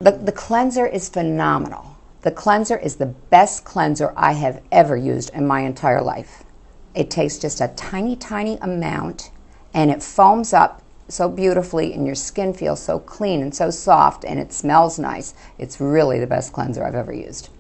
The cleanser is phenomenal. The cleanser is the best cleanser I have ever used in my entire life. It takes just a tiny, tiny amount, and it foams up so beautifully, and your skin feels so clean and so soft, and it smells nice. It's really the best cleanser I've ever used.